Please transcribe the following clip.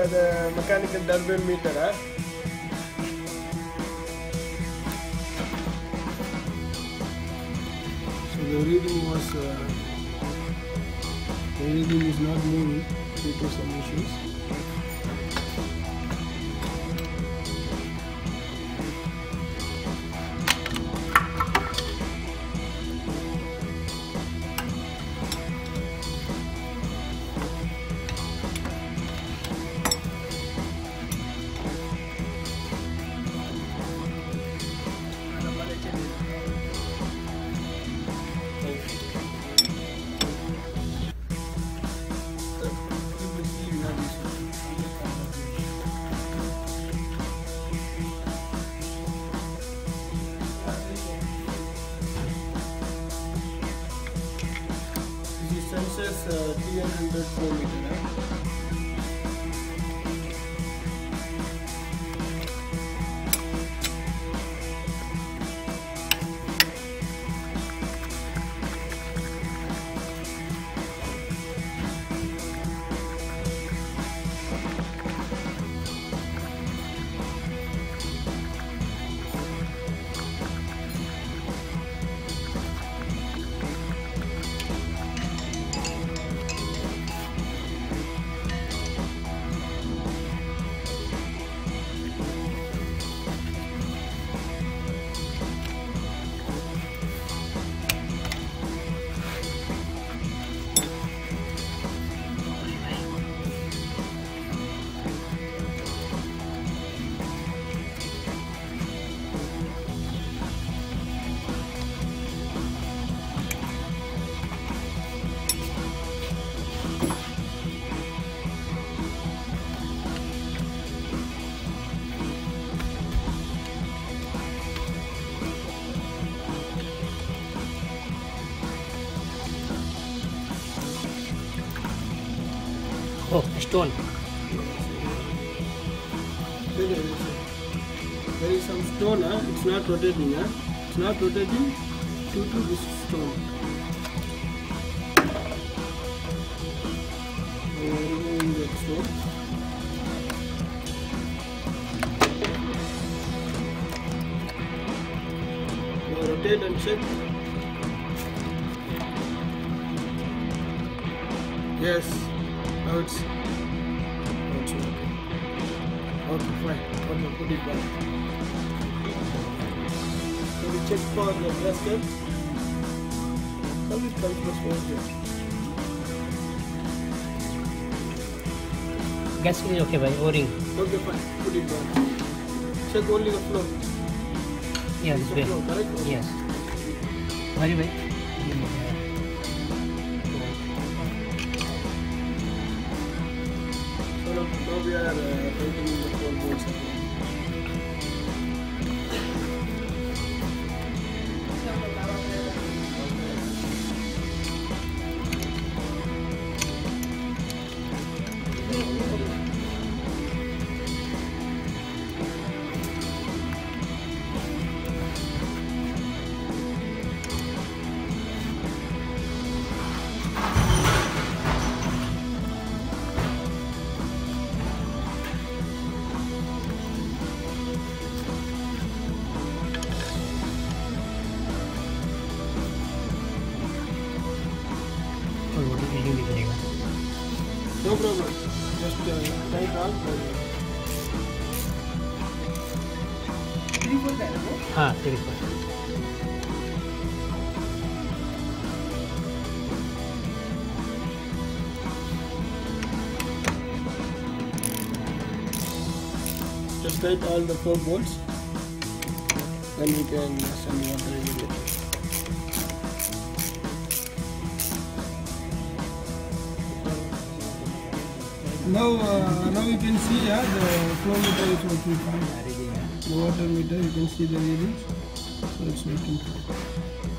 the mechanical turbine meter. So the reading was the reading is not moving due to some issues. SENSUS 300 meter. Oh, stone. There is some stone, it's not rotating. It's not rotating due to this stone. We are removing that stone. Now rotate and check. Yes. Now it's okay. Okay, fine. Okay, put it back. So we check for the gasket. How it comes from here? Gasket is okay, by O-ring. Okay, fine. Put it back. Check only the flow. Yeah, this way. Flow, correct? Yes. Very well. Now we are tightening the 4 bolts again. No problem. Just tight on. हाँ, 3/4. Just tight all the 4 bolts. Then we can send water immediately. Now you can see the flow meter is working fine. The water meter, you can see the readings, so it's working fine.